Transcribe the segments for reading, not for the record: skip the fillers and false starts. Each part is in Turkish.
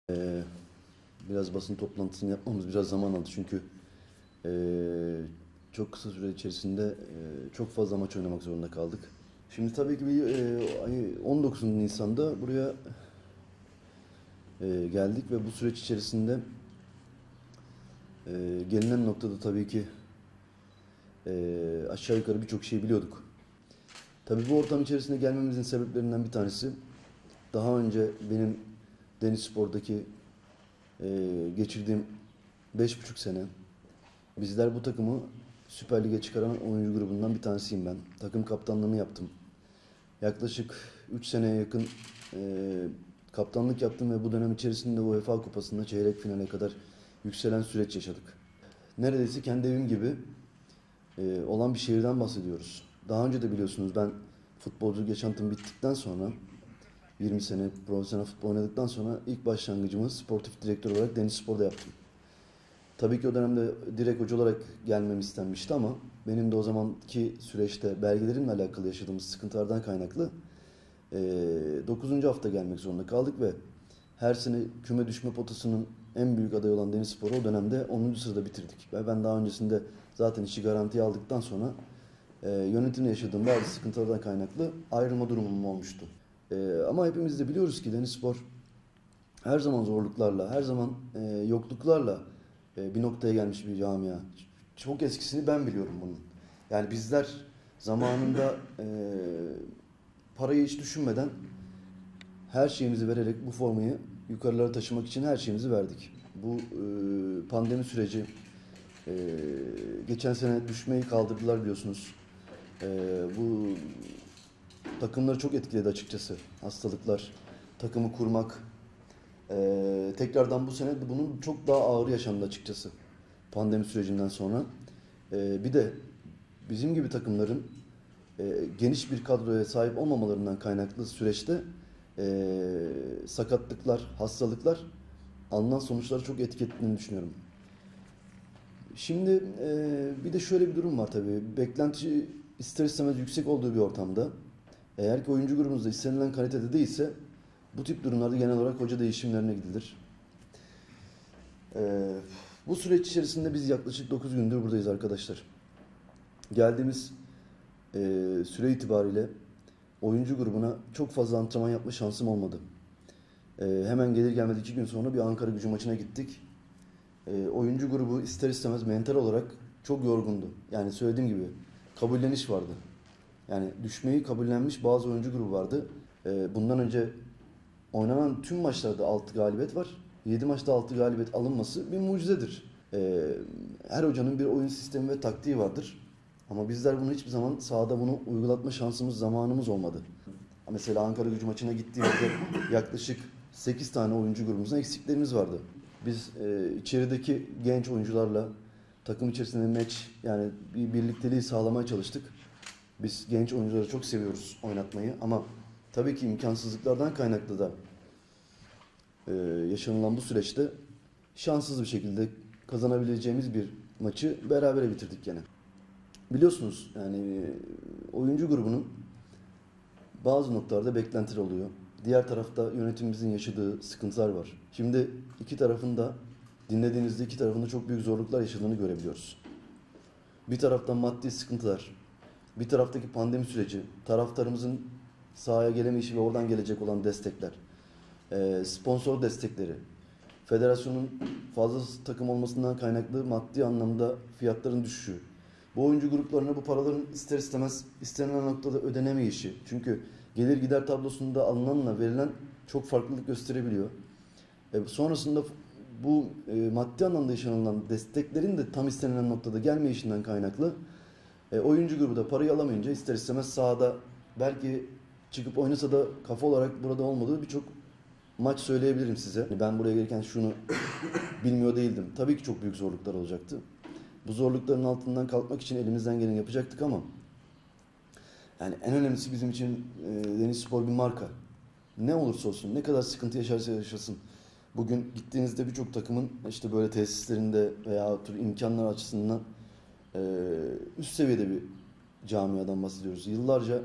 Ee, Biraz basın toplantısını yapmamız biraz zaman aldı çünkü çok kısa süre içerisinde çok fazla maç oynamak zorunda kaldık. Şimdi tabii ki 19 Nisan'da buraya geldik ve bu süreç içerisinde gelinen noktada tabii ki aşağı yukarı birçok şey biliyorduk. Tabii bu ortam içerisinde gelmemizin sebeplerinden bir tanesi daha önce benim Denizspor'daki geçirdiğim 5,5 sene. Bizler bu takımı Süper Lig'e çıkaran oyuncu grubundan bir tanesiyim ben. Takım kaptanlığını yaptım. Yaklaşık 3 seneye yakın kaptanlık yaptım ve bu dönem içerisinde UEFA Kupası'nda çeyrek finale kadar yükselen süreç yaşadık. Neredeyse kendi evim gibi olan bir şehirden bahsediyoruz. Daha önce de biliyorsunuz ben futbolculuk yaşantım bittikten sonra 20 sene profesyonel futbol oynadıktan sonra ilk başlangıcımı sportif direktör olarak Denizspor'da yaptım. Tabii ki o dönemde direkt hoca olarak gelmem istenmişti ama benim de o zamanki süreçte belgelerimle alakalı yaşadığımız sıkıntılardan kaynaklı 9. hafta gelmek zorunda kaldık ve her sene küme düşme potasının en büyük adayı olan Denizspor'u o dönemde 10. sırada bitirdik. Ve ben daha öncesinde zaten işi garantiye aldıktan sonra yönetimle yaşadığım bazı sıkıntılardan kaynaklı ayrılma durumum olmuştu. Ama hepimiz de biliyoruz ki Denizspor her zaman zorluklarla, her zaman yokluklarla bir noktaya gelmiş bir camia. Çok eskisini ben biliyorum bunun. Yani bizler zamanında parayı hiç düşünmeden her şeyimizi vererek bu formayı yukarılara taşımak için her şeyimizi verdik. Bu pandemi süreci e, geçen sene düşmeyi kaldırdılar biliyorsunuz. Bu takımları çok etkiledi açıkçası. Hastalıklar, takımı kurmak. Tekrardan bu sene bunun çok daha ağır yaşandı açıkçası. Pandemi sürecinden sonra. Bir de bizim gibi takımların geniş bir kadroya sahip olmamalarından kaynaklı süreçte sakatlıklar, hastalıklar alınan sonuçları çok etki ettiğini düşünüyorum. Şimdi bir de şöyle bir durum var tabii. Beklenti ister istemez yüksek olduğu bir ortamda eğer ki oyuncu grubunuzda istenilen kalitede değilse bu tip durumlarda genel olarak hoca değişimlerine gidilir. Ee, Bu süreç içerisinde biz yaklaşık 9 gündür buradayız arkadaşlar. Geldiğimiz e, süre itibariyle oyuncu grubuna çok fazla antrenman yapma şansım olmadı. Hemen gelir gelmez 2 gün sonra bir Ankara Gücü maçına gittik. Oyuncu grubu ister istemez mental olarak çok yorgundu. Yani söylediğim gibi kabulleniş vardı. Yani düşmeyi kabullenmiş bazı oyuncu grubu vardı. Bundan önce oynanan tüm maçlarda 6 galibiyet var. 7 maçta 6 galibiyet alınması bir mucizedir. Her hocanın bir oyun sistemi ve taktiği vardır. Ama bizler bunu hiçbir zaman sahada bunu uygulatma şansımız, zamanımız olmadı. Mesela Ankara Gücü maçına gittiğimizde yaklaşık 8 tane oyuncu grubumuzda eksiklerimiz vardı. Biz içerideki genç oyuncularla takım içerisinde meç yani bir birlikteliği sağlamaya çalıştık. Biz genç oyuncuları çok seviyoruz oynatmayı ama tabii ki imkansızlıklardan kaynaklı da yaşanılan bu süreçte şanssız bir şekilde kazanabileceğimiz bir maçı berabere bitirdik gene. Biliyorsunuz yani oyuncu grubunun bazı noktalarda beklentiler oluyor. Diğer tarafta yönetimimizin yaşadığı sıkıntılar var. Şimdi iki tarafında dinlediğinizde iki tarafında çok büyük zorluklar yaşadığını görebiliyoruz. Bir taraftan maddi sıkıntılar, bir taraftaki pandemi süreci, taraftarımızın sahaya gelemeyişi ve oradan gelecek olan destekler, sponsor destekleri, federasyonun fazla takım olmasından kaynaklı maddi anlamda fiyatların düşüşü. Bu oyuncu gruplarına bu paraların ister istemez istenilen noktada ödenemeyişi. Çünkü gelir gider tablosunda alınanla verilen çok farklılık gösterebiliyor. Sonrasında bu maddi anlamda yaşanılan desteklerin de tam istenilen noktada gelmeyişinden kaynaklı oyuncu grubu da parayı alamayınca ister istemez sahada belki çıkıp oynasa da kafa olarak burada olmadığı birçok maç söyleyebilirim size. Ben buraya gelirken şunu bilmiyor değildim. Tabii ki çok büyük zorluklar olacaktı. Bu zorlukların altından kalkmak için elimizden geleni yapacaktık ama yani en önemlisi bizim için Denizspor bir marka. Ne olursa olsun, ne kadar sıkıntı yaşarsa yaşasın. Bugün gittiğinizde birçok takımın işte böyle tesislerinde veya tür imkanlar açısından e, üst seviyede bir camiadan bahsediyoruz. Yıllarca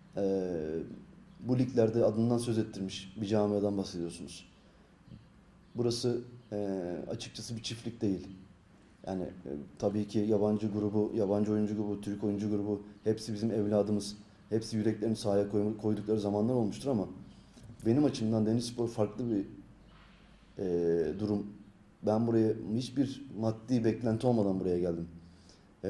bu liglerde adından söz ettirmiş bir camiadan bahsediyorsunuz. Burası açıkçası bir çiftlik değil. Yani tabii ki yabancı grubu, yabancı oyuncu grubu, Türk oyuncu grubu hepsi bizim evladımız. Hepsi yüreklerini sahaya koydukları zamanlar olmuştur ama benim açımdan Denizlispor farklı bir durum. Ben buraya hiçbir maddi beklenti olmadan buraya geldim. E,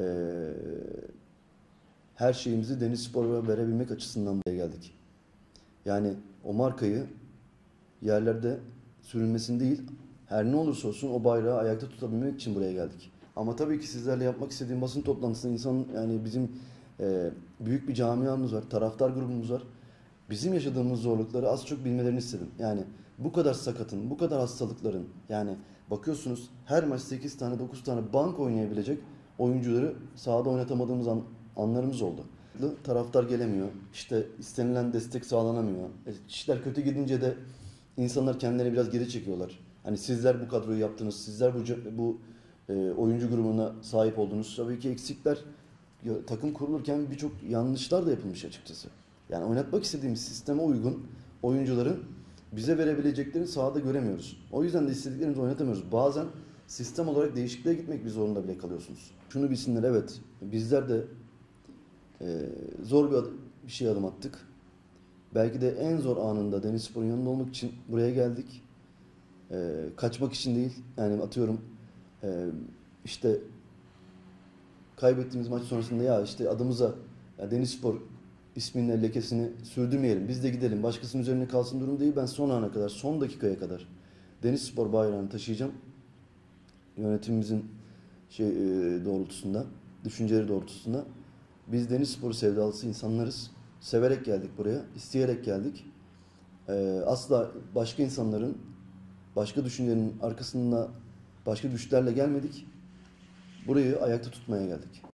Her şeyimizi Denizlispor'a verebilmek açısından buraya geldik. Yani o markayı yerlerde sürülmesini değil, her ne olursa olsun o bayrağı ayakta tutabilmek için buraya geldik. Ama tabii ki sizlerle yapmak istediğim basın toplantısında insan yani bizim büyük bir camiamız var, taraftar grubumuz var. Bizim yaşadığımız zorlukları az çok bilmelerini istedim. Yani bu kadar sakatın, bu kadar hastalıkların yani bakıyorsunuz her maç 8 tane 9 tane bank oynayabilecek oyuncuları sahada oynatamadığımız anlarımız oldu. Taraftar gelemiyor. İşte istenilen destek sağlanamıyor. İşler kötü gidince de insanlar kendilerini biraz geri çekiyorlar. Hani sizler bu kadroyu yaptınız, sizler bu oyuncu grubuna sahip oldunuz. Tabii ki eksikler takım kurulurken birçok yanlışlar da yapılmış açıkçası. Yani oynatmak istediğimiz sisteme uygun oyuncuların bize verebileceklerini sahada göremiyoruz. O yüzden de istediklerimizi oynatamıyoruz. Bazen sistem olarak değişikliğe gitmek bir zorunda bile kalıyorsunuz. Şunu bilsinler, evet bizler de zor bir şey adım attık. Belki de en zor anında Denizlispor'un yanında olmak için buraya geldik. Kaçmak için değil. Yani atıyorum işte kaybettiğimiz maç sonrasında ya işte adımıza ya Denizspor isminin lekesini sürdürmeyelim. Biz de gidelim. Başkasının üzerine kalsın durum değil. Ben son ana kadar, son dakikaya kadar Denizspor bayrağını taşıyacağım. Yönetimimizin doğrultusunda, düşünceleri doğrultusunda. Biz Denizspor sevdalısı insanlarız. Severek geldik buraya, isteyerek geldik. Asla başka insanların, başka düşüncenin arkasında başka düşlerle gelmedik. Burayı ayakta tutmaya geldik.